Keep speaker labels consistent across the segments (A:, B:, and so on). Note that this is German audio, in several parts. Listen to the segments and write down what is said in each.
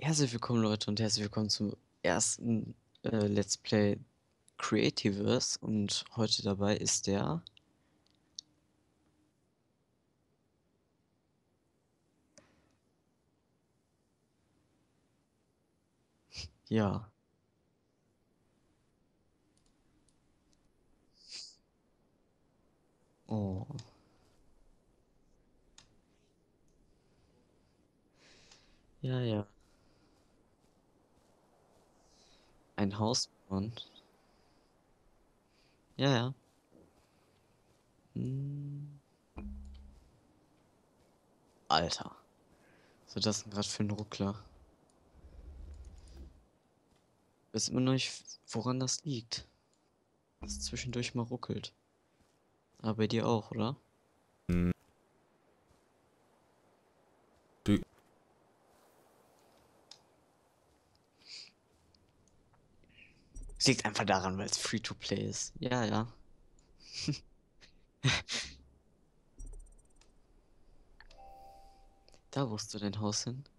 A: Herzlich willkommen, Leute, und herzlich willkommen zum ersten Let's Play Creativers. Und heute dabei ist der. Ja. Oh. Ja, ja. Ein Haus bauen. Ja, ja. Hm. Alter. Was ist das denn gerade für ein Ruckler? Ich weiß immer noch nicht, woran das liegt. Dass es zwischendurch mal ruckelt. Aber bei dir auch, oder?
B: Hm, du,
A: Es liegt einfach daran, weil es Free-to-Play ist. Ja, ja. Da wusst du dein Haus hin.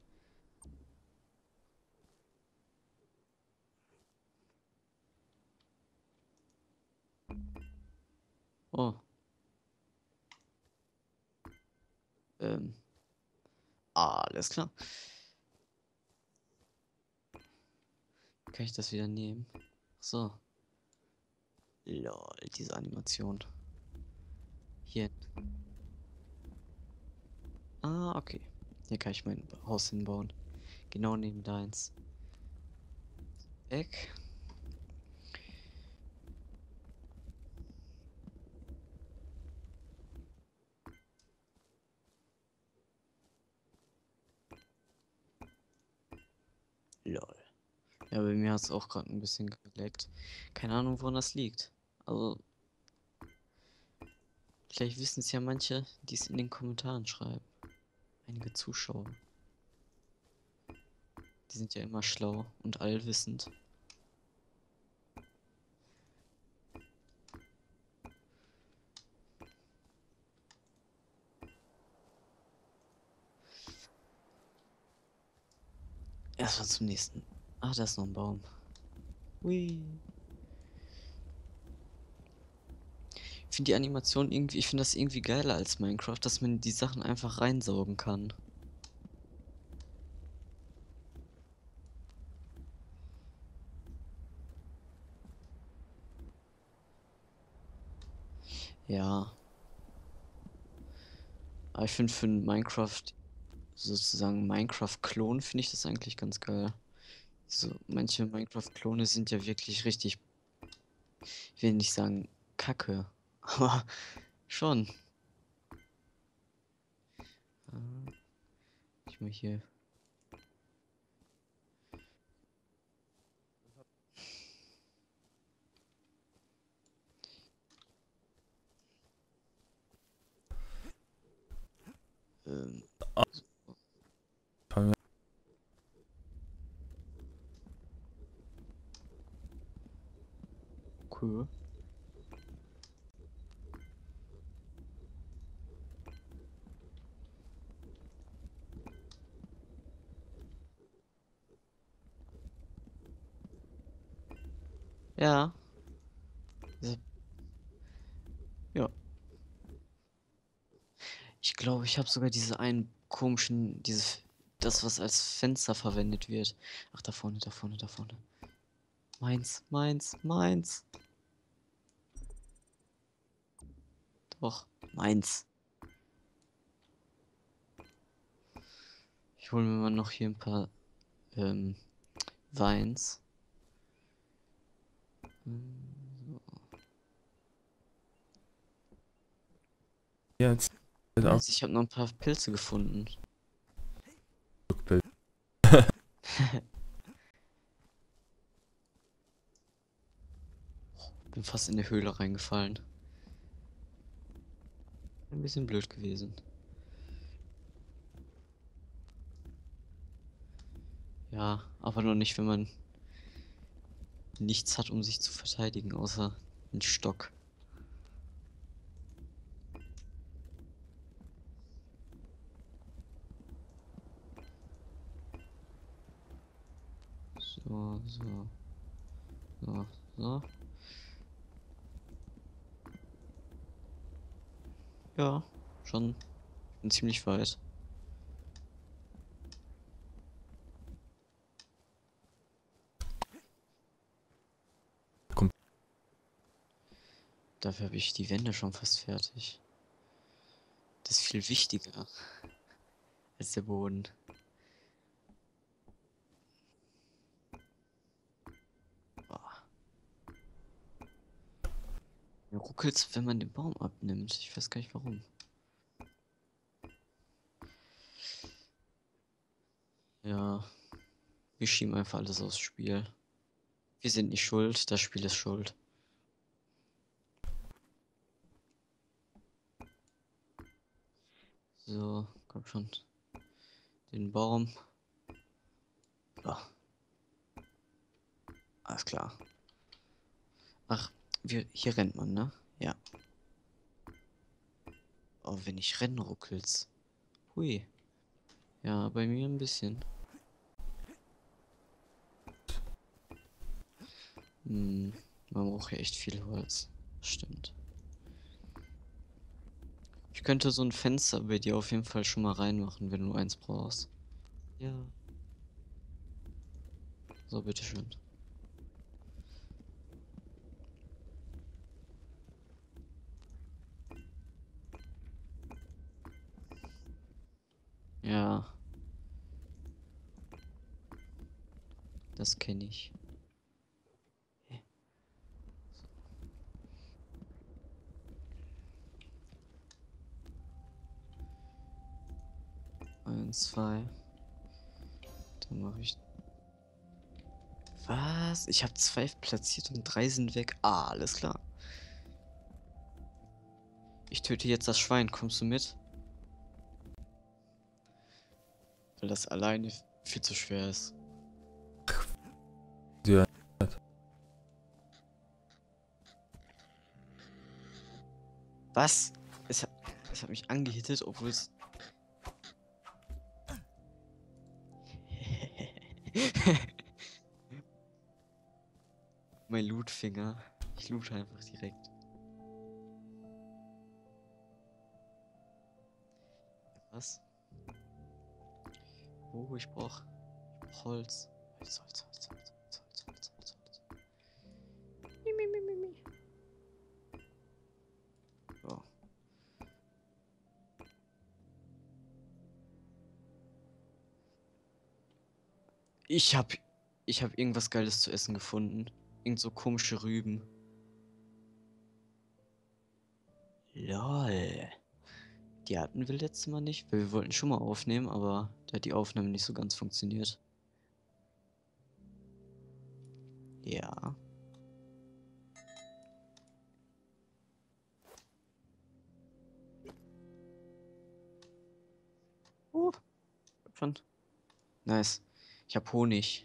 A: Oh. Ähm. Alles klar. Kann ich das wieder nehmen? So. Lol, diese Animation. Hier. Ah, okay. Hier kann ich mein Haus hinbauen. Genau neben deins. Weg. Lol. Ja, bei mir hat es auch gerade ein bisschen geleckt. Keine Ahnung, woran das liegt. Also, vielleicht wissen es ja manche, die es in den Kommentaren schreiben. Einige Zuschauer. Die sind ja immer schlau und allwissend. Erstmal zum nächsten. Ah, da ist noch ein Baum. Hui. Ich finde die Animation irgendwie, ich finde das irgendwie geiler als Minecraft, dass man die Sachen einfach reinsaugen kann. Ja, aber ich finde für ein Minecraft, sozusagen Minecraft-Klon, finde ich das eigentlich ganz geil. So, manche Minecraft-Klone sind ja wirklich richtig, ich will nicht sagen Kacke, aber schon. Ich mal hier. Ähm,
B: fangen
A: cool. Ja. Ja. Ich glaube, ich habe sogar diese einen komischen, das, was als Fenster verwendet wird. Ach, da vorne, da vorne, da vorne. Meins, meins, meins. Doch, meins. Ich hole mir mal noch hier ein paar Weins.
B: wir jetzt auch
A: Nice, ich habe noch ein paar Pilze gefunden.
B: Rückbild.
A: Bin fast in die Höhle reingefallen. Ein bisschen blöd gewesen. Ja, aber nur nicht, wenn man nichts hat, um sich zu verteidigen, außer einen Stock. So, so, so, so. Ja, schon. Bin ziemlich weit.
B: Komm.
A: Dafür habe ich die Wände schon fast fertig. Das ist viel wichtiger als der Boden. Boah. Mir ruckelt's, wenn man den Baum abnimmt. Ich weiß gar nicht warum. Ja, wir schieben einfach alles aufs Spiel. Wir sind nicht schuld, das Spiel ist schuld. So, komm schon. Den Baum. Ja, alles klar. Ach, hier rennt man, ne? Ja. Oh, wenn ich renne, ruckelt's. Hui. Ja, bei mir ein bisschen. Hm, man braucht ja echt viel Holz. Stimmt. Ich könnte so ein Fenster bei dir auf jeden Fall schon mal reinmachen, wenn du eins brauchst. Ja. So, bitteschön. Ja, das kenne ich. Hä? Eins, zwei. Dann mache ich. Was? Ich habe zwei platziert und drei sind weg. Ah, alles klar. Ich töte jetzt das Schwein. Kommst du mit? Weil das alleine viel zu schwer ist.
B: Ja.
A: Was? Es hat mich angehittet, obwohl es. Mein Lootfinger. Ich loote einfach direkt. Was? Oh, ich brauch Holz. Holz, Holz, Holz, Holz, Holz, Holz, Holz, Holz, Holz. Mi, mi, mi, mi, mi. So. Ich hab, ich hab irgendwas Geiles zu essen gefunden. Irgend so komische Rüben. Lol. Die hatten wir letztes Mal nicht, weil wir wollten schon mal aufnehmen, aber da hat die Aufnahme nicht so ganz funktioniert. Ja. Schon. Nice. Ich hab Honig.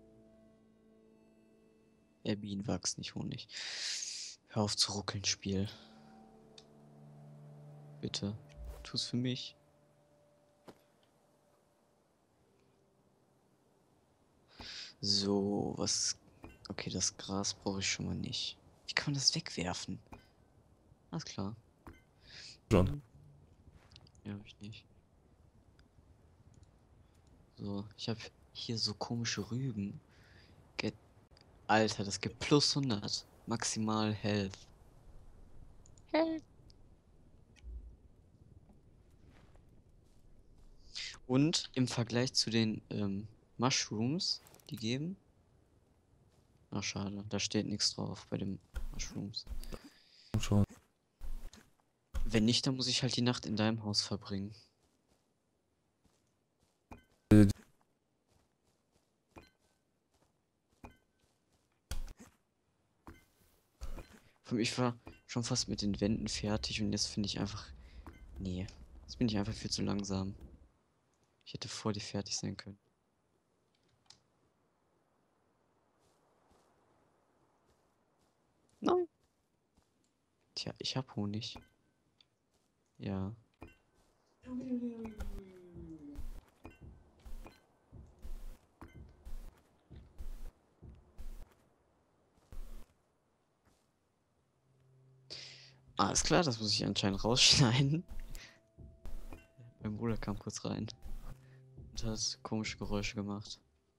A: Bienenwachs, nicht Honig. Hör auf zu ruckeln, Spiel. Bitte. Tu's für mich. So, was. Okay, das Gras brauche ich schon mal nicht. Wie kann man das wegwerfen? Alles klar.
B: Schon.
A: Ja, hab ich nicht. So, ich habe hier so komische Rüben. Get Alter, das gibt plus 100. Maximal Health. Health. Und im Vergleich zu den Mushrooms, die geben. Ach, schade, da steht nichts drauf bei den Mushrooms.
B: Schon.
A: Wenn nicht, dann muss ich halt die Nacht in deinem Haus verbringen. Ich war schon fast mit den Wänden fertig und jetzt finde ich einfach. Nee, jetzt bin ich einfach viel zu langsam. Ich hätte vor dir fertig sein können. Nein. Tja, ich hab Honig. Ja. Alles klar, das muss ich anscheinend rausschneiden. Mein Bruder kam kurz rein und hat komische Geräusche gemacht.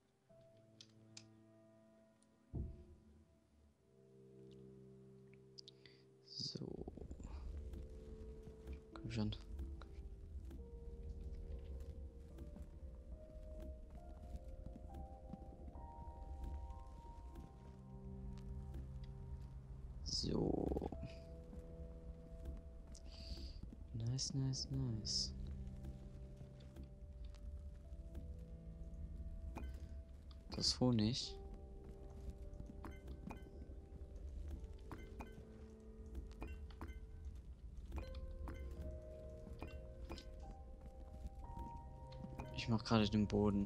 A: So. Komm schon. So. Nice, nice, nice. Das ist Honig. Ich mach gerade den Boden.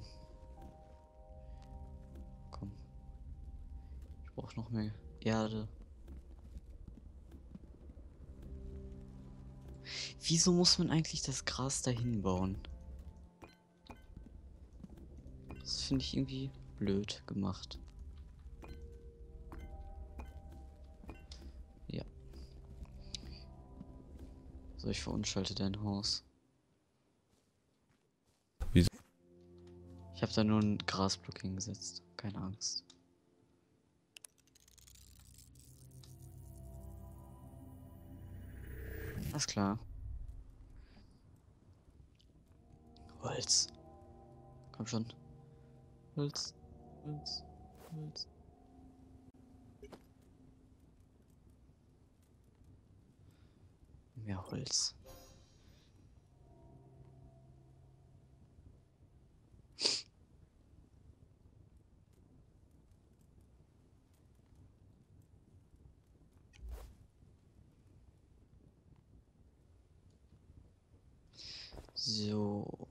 A: Komm. Ich brauche noch mehr Erde. Wieso muss man eigentlich das Gras dahin bauen? Das finde ich irgendwie blöd gemacht. Ja. So, ich verunschalte dein Haus.
B: Wieso?
A: Ich habe da nur einen Grasblock hingesetzt. Keine Angst. Alles klar. Holz. Komm schon. Holz. Holz. Holz. Mehr Holz. So.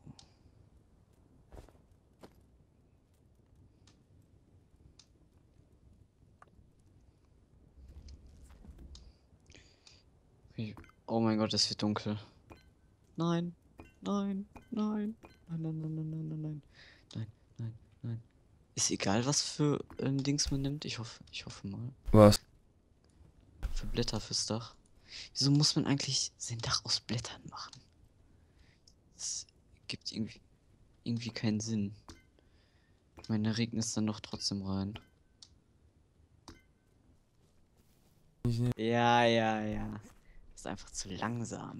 A: Oh mein Gott, es wird dunkel. Nein. Nein. Nein. Nein, nein, nein, nein, nein, nein, nein. Nein, nein, nein. Ist egal, was für Dings man nimmt. Ich hoffe mal.
B: Was?
A: Für Blätter fürs Dach. Wieso muss man eigentlich sein Dach aus Blättern machen? Das gibt irgendwie keinen Sinn. Ich meine, da regnet es dann doch trotzdem rein. Ja, ja, ja. Das ist einfach zu langsam.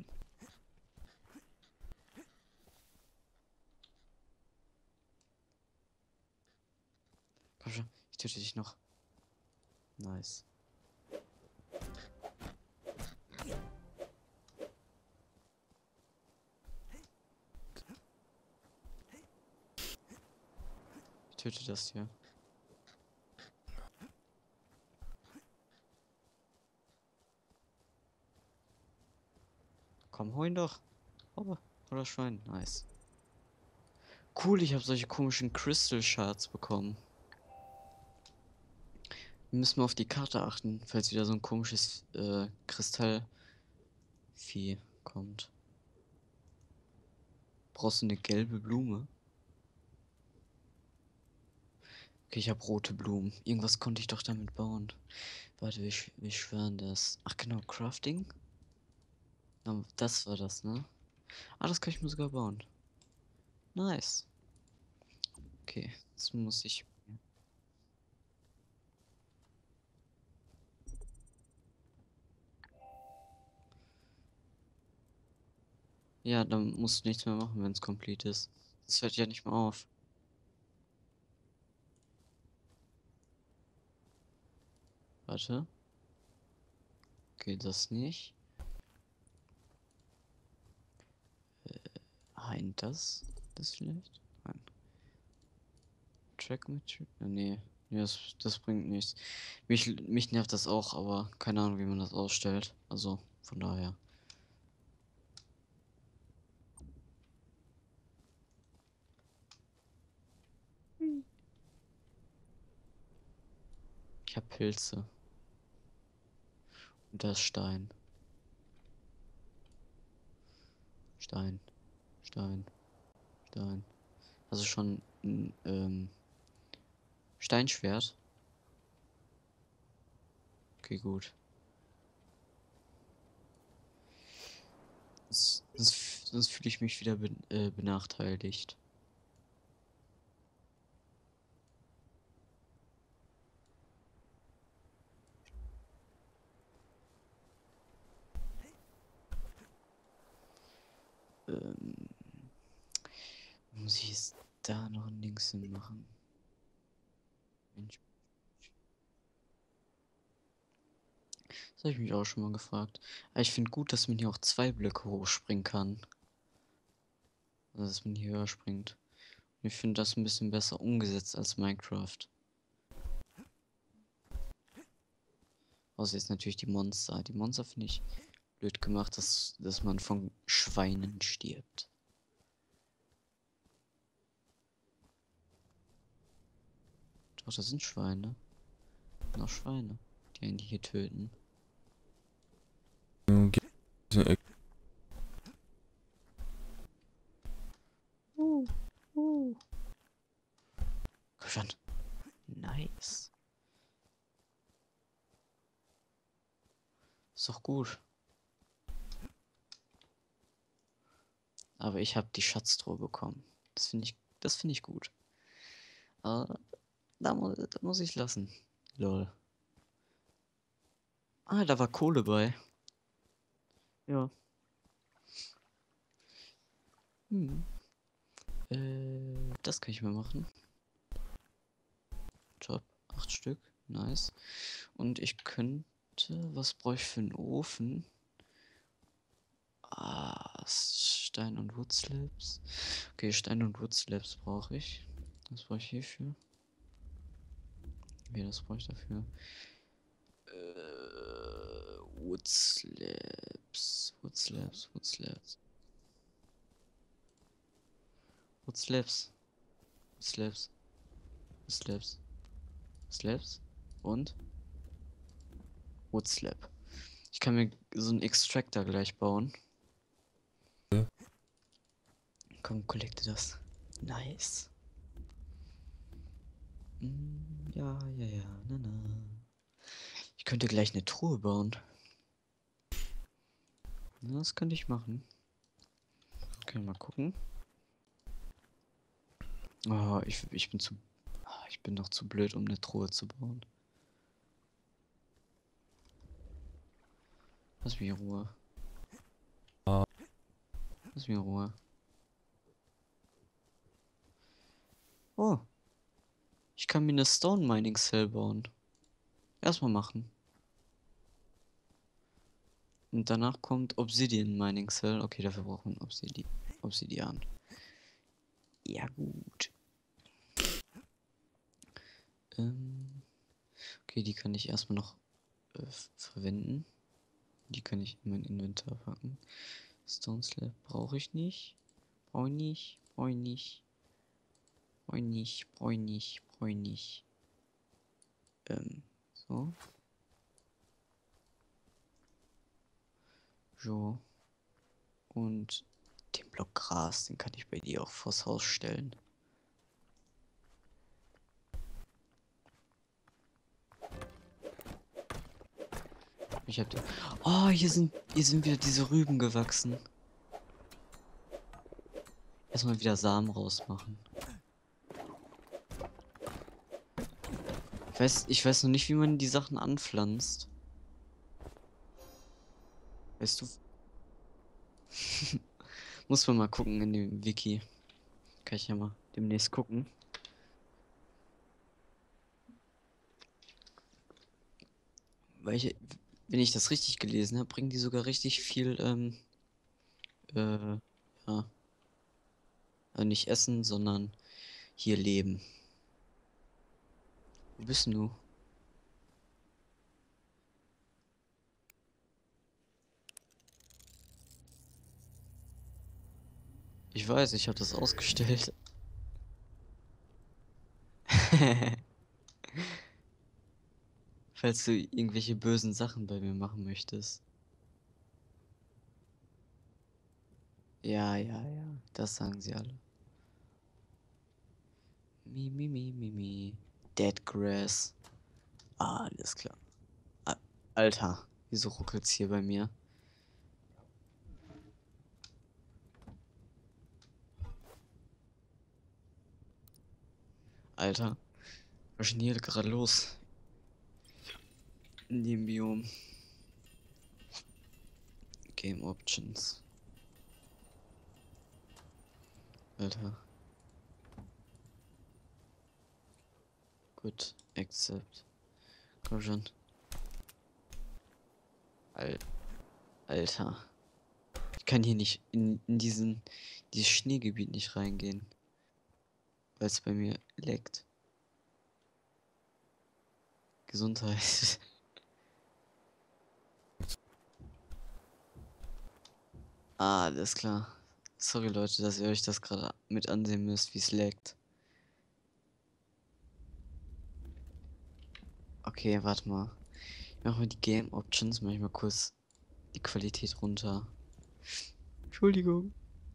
A: Komm schon, ich töte dich noch. Nice. Ich töte das hier. Komm, hol ihn doch. Oder Schwein. Nice. Cool, ich habe solche komischen Crystal Shards bekommen. Wir müssen mal auf die Karte achten, falls wieder so ein komisches Kristallvieh kommt. Brauchst du eine gelbe Blume? Okay, ich habe rote Blumen. Irgendwas konnte ich doch damit bauen. Warte, wie schwören das? Ach genau, Crafting? Das war das, ne? Ah, das kann ich mir sogar bauen. Nice. Okay, jetzt muss ich... Ja, dann musst du nichts mehr machen, wenn es complete ist. Das hört ja nicht mehr auf. Warte. Okay, das nicht. Hein, das? Das vielleicht? Nein. Track Material? Nee. Nee, das bringt nichts. Mich nervt das auch, aber keine Ahnung, wie man das ausstellt. Also, von daher. Ich habe Pilze. Und das Stein. Stein. Stein. Stein. Also schon ein Steinschwert. Okay, gut. Sonst fühle ich mich wieder benachteiligt. Ähm, muss ich jetzt da noch ein Dings hin machen? Mensch, das habe ich mich auch schon mal gefragt. Aber ich finde gut, dass man hier auch 2 Blöcke hochspringen kann. Also, dass man hier höher springt. Und ich finde das ein bisschen besser umgesetzt als Minecraft. Außer jetzt natürlich die Monster. Die Monster finde ich blöd gemacht, dass man von Schweinen stirbt. Doch, das sind Schweine. Noch Schweine, die einen hier töten. Uh. Komm schon. Nice. Ist doch gut. Aber ich habe die Schatztruhe bekommen. Das finde ich gut. Aber da muss ich lassen. Lol. Ah, da war Kohle bei. Ja. Hm. Das kann ich mal machen. Top. 8 Stück. Nice. Und ich könnte. Was brauche ich für einen Ofen? Ah, Stein und Woodslabs. Okay, Stein und Woodslabs brauche ich. Was brauche ich hierfür? Okay, das brauche ich dafür. Woodslabs. Woodslabs. Woodslabs. Woodslabs. Woodslabs. Woodslabs. Slabs. Und Woodslab. Ich kann mir so einen Extractor gleich bauen.
B: Ja.
A: Komm, collecte das. Nice. Ja, ja, ja, na. Ich könnte gleich eine Truhe bauen. Ja, das könnte ich machen. Können wir mal gucken. Oh, ich bin ich bin noch zu blöd, um eine Truhe zu bauen. Lass mich in Ruhe.
B: Ah.
A: Lass mich in Ruhe. Oh. Ich kann mir eine Stone Mining Cell bauen. Erstmal machen. Und danach kommt Obsidian Mining Cell. Okay, dafür brauchen wir Obsidian. Ja, gut. Okay, die kann ich erstmal noch verwenden. Die kann ich in mein Inventar packen. Stone Slab brauche ich nicht. Brauche ich nicht. Brauche ich nicht. Brauche ich nicht. Brauche ich nicht. Brauche ich nicht. So. So. Und den Block Gras, den kann ich bei dir auch vors Haus stellen. Ich hab den. Oh, hier sind wieder diese Rüben gewachsen. Erstmal wieder Samen rausmachen. Ich weiß noch nicht, wie man die Sachen anpflanzt. Weißt du? Muss man mal gucken in dem Wiki. Kann ich ja mal demnächst gucken. Weil wenn ich das richtig gelesen habe, bringen die sogar richtig viel, ja. Also nicht essen, sondern hier leben. Wo bist denn du? Ich weiß, ich habe das ausgestellt. Falls du irgendwelche bösen Sachen bei mir machen möchtest. Ja, ja, ja. Das sagen sie alle. Mi. Dead Grass. Ah, alles klar. Alter, wieso ruckelt's hier bei mir? Alter. Was ist denn hier gerade los? In dem Biom. Game Options. Alter. Gut. Accept. Komm schon. Alter. Ich kann hier nicht in dieses Schneegebiet nicht reingehen. Weil es bei mir leckt. Gesundheit. Ah, alles klar. Sorry Leute, dass ihr euch das gerade mit ansehen müsst, wie es leckt. Okay, warte mal. Ich mach mal die Game Options, mach ich mal kurz die Qualität runter. Entschuldigung.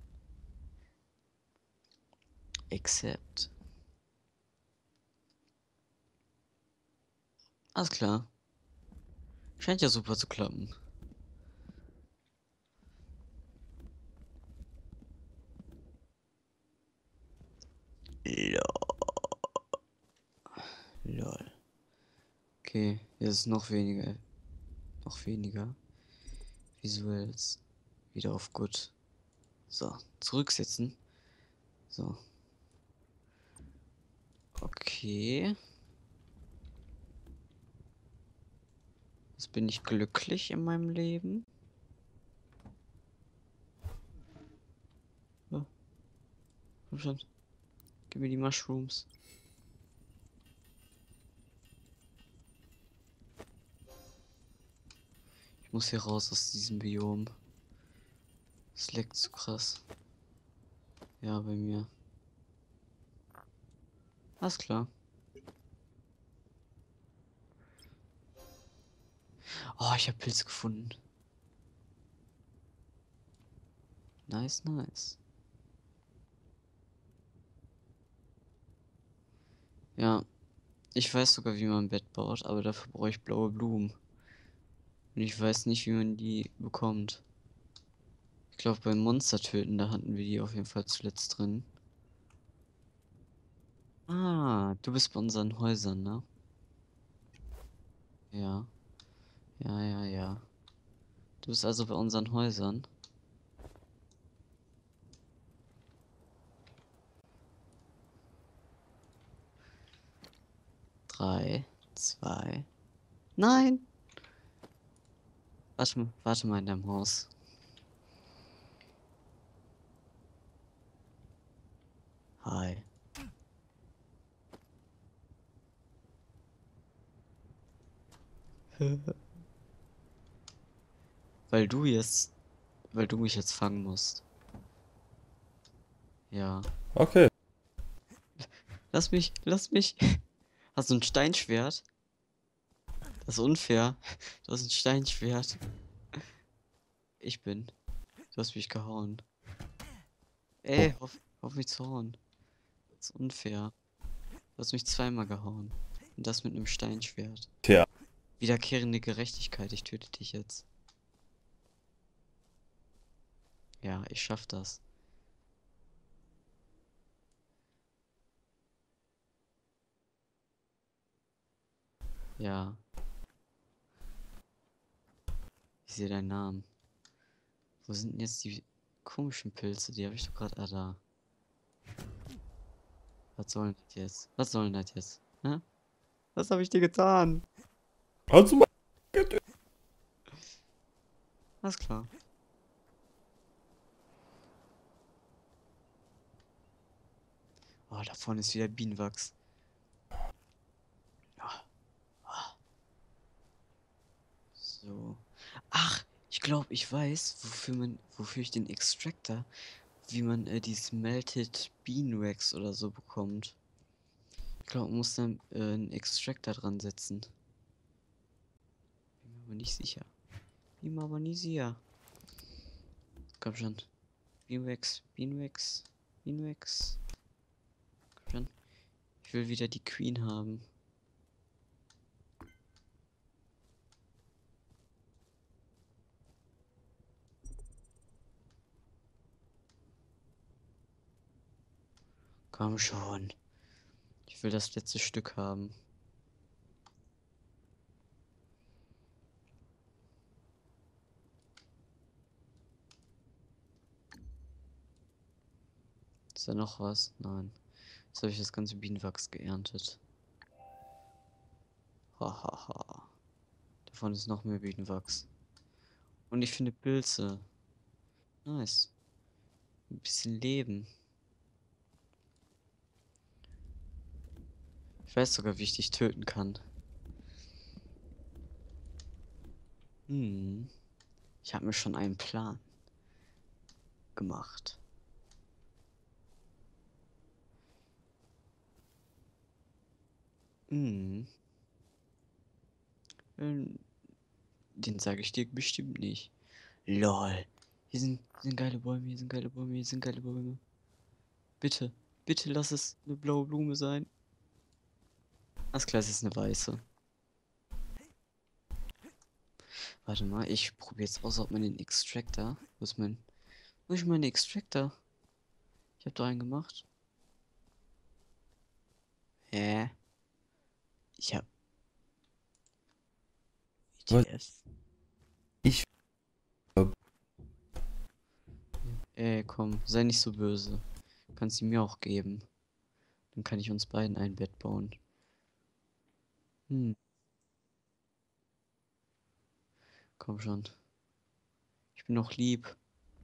A: Accept. Alles klar. Scheint ja super zu klappen. Lol. Okay, jetzt ist noch weniger. Noch weniger. Visuals. Wieder auf gut. So, zurücksetzen. So. Okay. Jetzt bin ich glücklich in meinem Leben. Ja, komm schon. Gib mir die Mushrooms. Ich muss hier raus aus diesem Biom. Es leckt zu krass. Ja, bei mir. Alles klar. Oh, ich habe Pilze gefunden. Nice, nice. Ja, ich weiß sogar, wie man ein Bett baut, aber dafür brauche ich blaue Blumen. Und ich weiß nicht, wie man die bekommt. Ich glaube, beim Monster töten, da hatten wir die auf jeden Fall zuletzt drin. Ah, du bist bei unseren Häusern, ne? Ja. Ja, ja, ja. Du bist also bei unseren Häusern. Drei, zwei. Nein! Warte mal in deinem Haus. Hi. Weil du jetzt, weil du mich jetzt fangen musst. Ja.
B: Okay.
A: Lass mich, lass mich. Hast du ein Steinschwert? Das ist unfair. Du hast ein Steinschwert. Ich bin. Du hast mich gehauen.
B: Oh.
A: Ey, auf mich zu hauen. Das ist unfair. Du hast mich zweimal gehauen. Und das mit einem Steinschwert.
B: Tja.
A: Wiederkehrende Gerechtigkeit, ich töte dich jetzt. Ja, ich schaff das. Ja, ich sehe deinen Namen. Wo sind denn jetzt die komischen Pilze? Die habe ich doch gerade. Ah, da. Was soll denn das jetzt? Was soll denn das jetzt? Hä? Was habe ich dir getan?
B: Hast du mal.
A: Alles klar. Oh, da vorne ist wieder Bienenwachs. Ah, ah. So. Ach, ich glaube, ich weiß, wofür ich den Extractor, wie man die Smelted Beanwax oder so bekommt. Ich glaube, man muss dann einen Extractor dran setzen. Bin mir aber nicht sicher. Bin mir aber nie sicher. Komm schon. Beanwax, Beanwax, Beanwax. Komm schon. Ich will wieder die Queen haben. Komm schon. Ich Ich will das letzte Stück haben. Ist da noch was? Nein. Jetzt habe ich das ganze Bienenwachs geerntet. Hahaha. Davon ist noch mehr Bienenwachs. Und ich finde Pilze. Nice. Ein bisschen Leben. Ich weiß sogar, wie ich dich töten kann. Hm. Ich habe mir schon einen Plan gemacht. Hm. Ähm, Den sage ich dir bestimmt nicht. Lol. Hier sind geile Bäume, hier sind geile Bäume, hier sind geile Bäume. Bitte, bitte lass es eine blaue Blume sein. Alles klar, es ist eine weiße. Warte mal, ich probiere jetzt aus, ob man den Extractor. Wo ist mein Extractor? Ich habe da einen gemacht. Hä? Ich hab.
B: Was?
A: WTF.
B: Ich.
A: Komm, sei nicht so böse. Kannst sie mir auch geben. Dann kann ich uns beiden ein Bett bauen. Hm, komm schon. Ich bin noch lieb.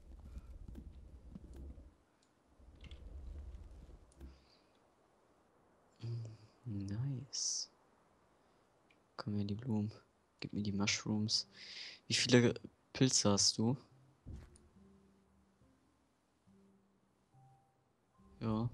A: Nice. Komm her, die Blumen. Gib mir die Mushrooms. Wie viele Pilze hast du? Ja.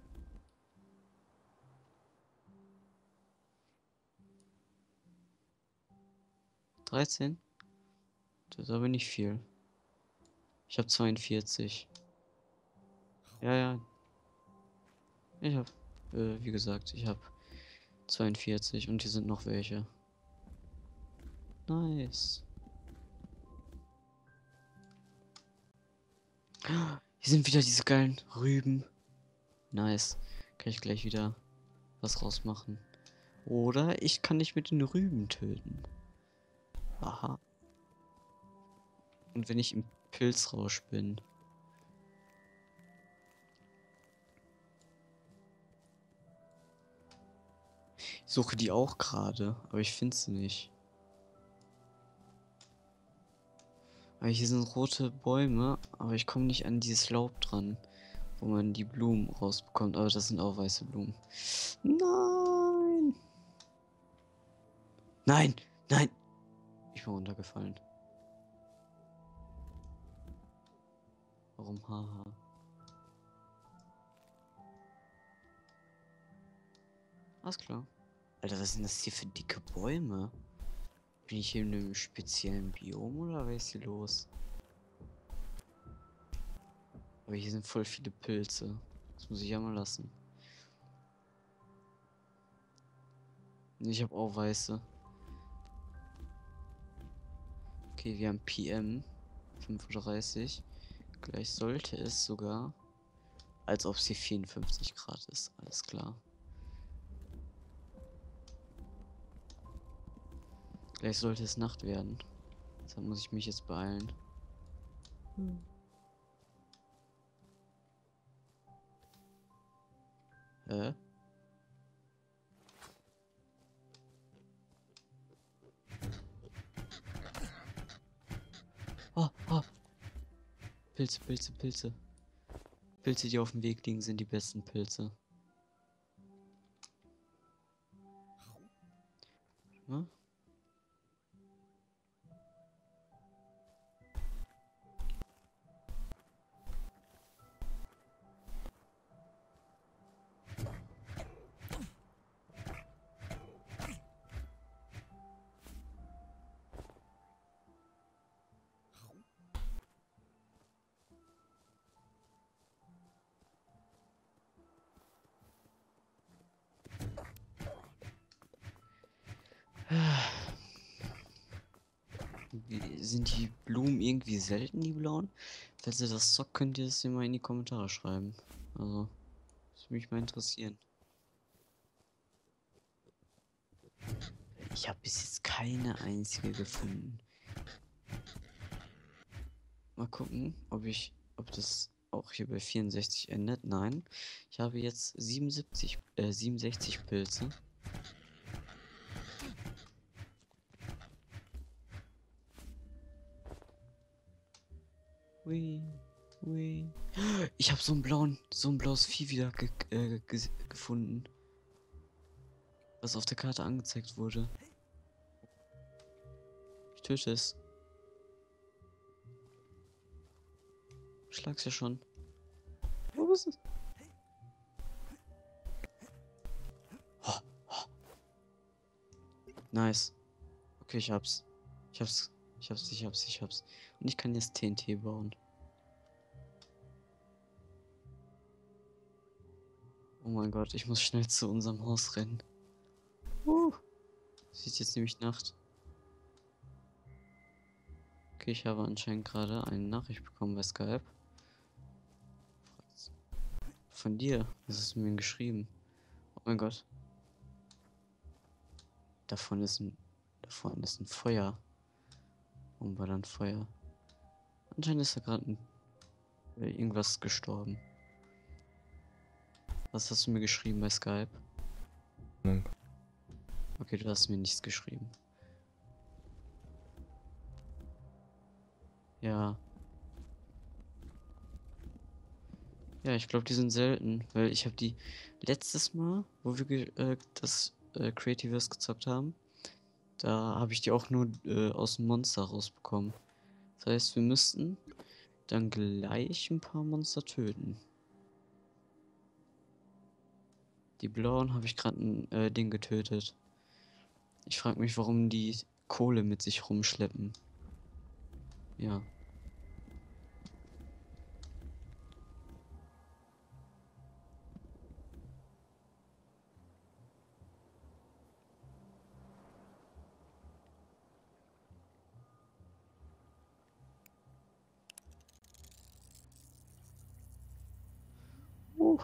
A: 13? Das ist aber nicht viel. Ich habe 42. Ja, ja. Ich habe, wie gesagt, ich habe 42 und hier sind noch welche. Nice. Hier sind wieder diese geilen Rüben. Nice. Kann ich gleich wieder was rausmachen. Oder ich kann dich mit den Rüben töten. Aha. Und wenn ich im Pilzrausch bin. Ich suche die auch gerade, aber ich finde sie nicht. Aber hier sind rote Bäume, aber ich komme nicht an dieses Laub dran, wo man die Blumen rausbekommt. Aber das sind auch weiße Blumen. Nein! Nein! Nein! Ich bin runtergefallen. Warum? Haha. Alles klar. Alter, was sind das hier für dicke Bäume? Bin ich hier in einem speziellen Biom oder was ist hier los? Aber hier sind voll viele Pilze. Das muss ich ja mal lassen. Ich habe auch weiße. Okay, wir haben PM. 5:30 Uhr. Gleich sollte es sogar, als ob es hier 54 Grad ist. Alles klar. Gleich sollte es Nacht werden. Deshalb muss ich mich jetzt beeilen. Hä? Oh, oh. Pilze, Pilze, Pilze. Pilze, die auf dem Weg liegen, sind die besten Pilze. Hm? Sind die Blumen irgendwie selten, die blauen? Falls ihr das zockt, könnt ihr das ja mal in die Kommentare schreiben. Also, das würde mich mal interessieren. Ich habe bis jetzt keine einzige gefunden. Mal gucken, ob das auch hier bei 64 endet. Nein, ich habe jetzt 67 Pilze. Hui, hui. Ich habe so ein blaues Vieh wieder gefunden, was auf der Karte angezeigt wurde. Ich töte es. Schlag's ja schon. Wo ist es? Oh, oh. Nice. Okay, ich hab's. Ich hab's. Und ich kann jetzt TNT bauen. Oh mein Gott, ich muss schnell zu unserem Haus rennen. Es ist jetzt nämlich Nacht. Okay, ich habe anscheinend gerade eine Nachricht bekommen bei Skype. Von dir. Das ist mir geschrieben. Oh mein Gott. Davon ist ein Feuer. Warum war dann Feuer? Anscheinend ist da gerade irgendwas gestorben. Was hast du mir geschrieben bei Skype? Okay, du hast mir nichts geschrieben. Ja. Ja, ich glaube, die sind selten, weil ich habe die letztes Mal, wo wir das Creativers gezockt haben, da habe ich die auch nur aus dem Monster rausbekommen. Das heißt, wir müssten dann gleich ein paar Monster töten. Die blauen habe ich gerade ein Ding getötet. Ich frage mich, warum die Kohle mit sich rumschleppen. Ja. Uh.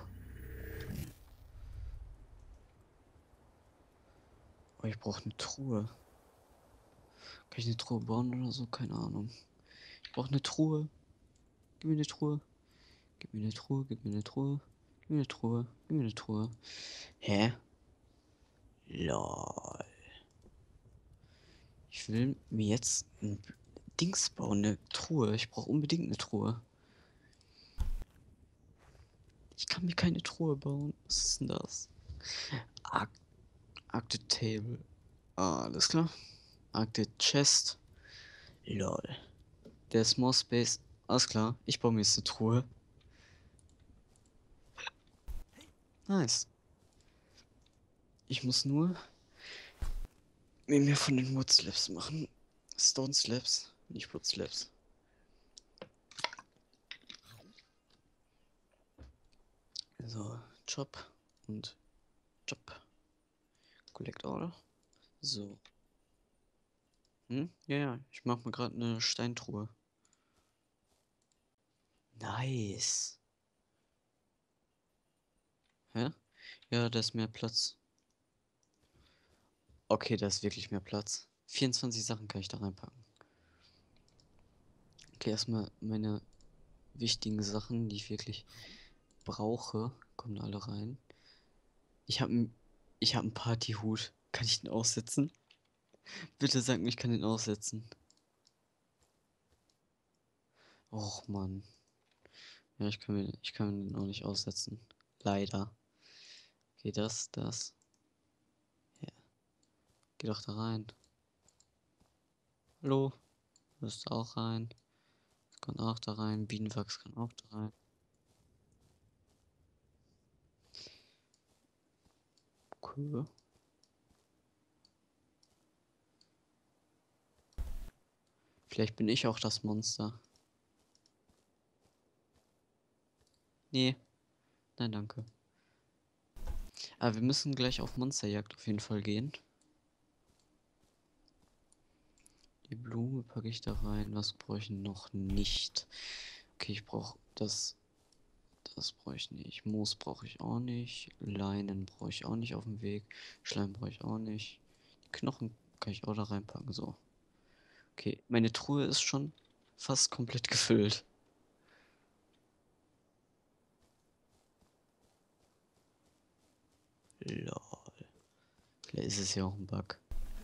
A: Oh, ich brauche eine Truhe. Kann ich eine Truhe bauen oder so? Keine Ahnung. Ich brauche eine Truhe. Gib mir eine Truhe. Gib mir eine Truhe. Gib mir eine Truhe. Gib mir eine Truhe. Gib mir eine Truhe. Hä? Lol. Ich will mir jetzt ein Dings bauen, eine Truhe. Ich brauche unbedingt eine Truhe. Ich kann mir keine Truhe bauen. Was ist denn das? Arc Arctic Table. Ah, alles klar. Arctic Chest. Lol. Der Small Space. Alles klar. Ich baue mir jetzt eine Truhe. Nice. Ich muss nur mir mehr von den Wood Slabs machen. Stone Slabs, nicht Wood Slabs. So, Chop und Chop. Collect Order. So. Hm? Ja, ja. Ich mache mir gerade eine Steintruhe. Nice. Hä? Ja, da ist mehr Platz. Okay, da ist wirklich mehr Platz. 24 Sachen kann ich da reinpacken. Okay, erstmal meine wichtigen Sachen, die ich wirklich brauche, kommen da alle rein. Ich hab einen Partyhut. Kann ich den aussetzen? Bitte sag mir, ich kann den aussetzen. Och, Mann. Ja, ich kann den auch nicht aussetzen. Leider. Okay, das. Ja. Geh doch da rein. Hallo? Du musst da auch rein. Kann auch da rein. Bienenwachs kann auch da rein. Okay. Vielleicht bin ich auch das Monster. Nee. Nein, danke. Aber wir müssen gleich auf Monsterjagd auf jeden Fall gehen. Die Blume packe ich da rein. Was brauche ich noch nicht? Okay, ich brauche das. Das brauche ich nicht. Moos brauche ich auch nicht. Leinen brauche ich auch nicht auf dem Weg. Schleim brauche ich auch nicht. Knochen kann ich auch da reinpacken, so. Okay, meine Truhe ist schon fast komplett gefüllt. Lol. Vielleicht ist es ja auch ein Bug.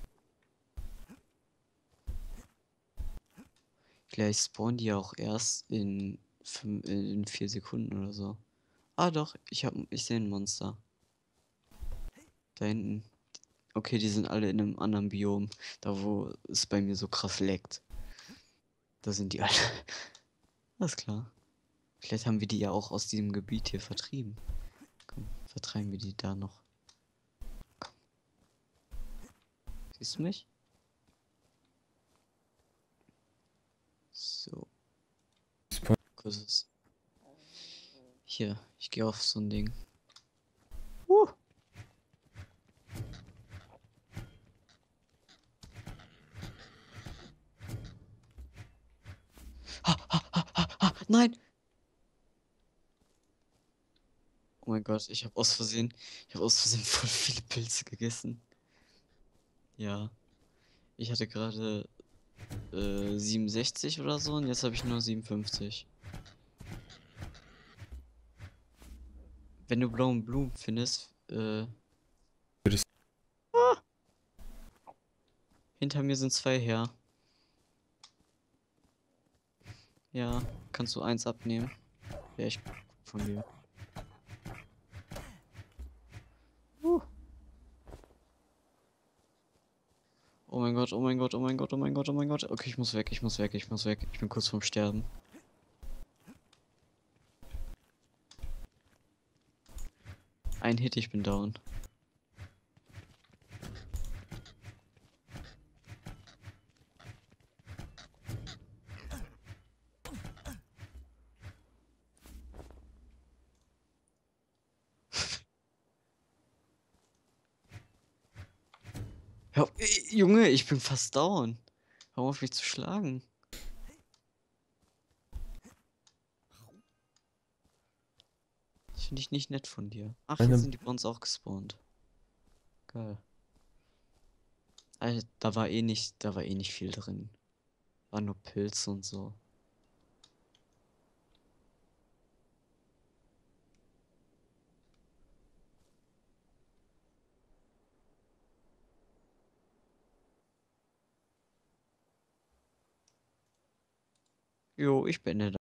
A: Vielleicht spawnen die ja auch erst in 4 Sekunden oder so. Ah doch, ich sehe ein Monster. Da hinten. Okay, die sind alle in einem anderen Biom. Da wo es bei mir so krass leckt. Da sind die alle. Alles klar. Vielleicht haben wir die ja auch aus diesem Gebiet hier vertrieben. Komm, vertreiben wir die da noch. Komm. Siehst du mich? So. Kurzes. Hier, ich gehe auf so ein Ding. Uh. Nein! Oh mein Gott, ich habe aus Versehen voll viele Pilze gegessen. Ja, ich hatte gerade 67 oder so und jetzt habe ich nur 57. Wenn du blauen Blumen findest, ah, hinter mir sind 2 her. Ja, kannst du eins abnehmen? Wäre echt gut von dir. Uh. Oh mein Gott, oh mein Gott, oh mein Gott, oh mein Gott, oh mein Gott. Okay, ich muss weg, ich muss weg, ich muss weg. Ich bin kurz vorm Sterben. Ein Hit, ich bin down. Hör auf, Junge, ich bin fast down. Hör auf, mich zu schlagen. Das finde ich nicht nett von dir. Ach, jetzt sind die bei uns auch gespawnt. Geil. Alter, da war eh nicht viel drin. War nur Pilze und so. Jo, ich beende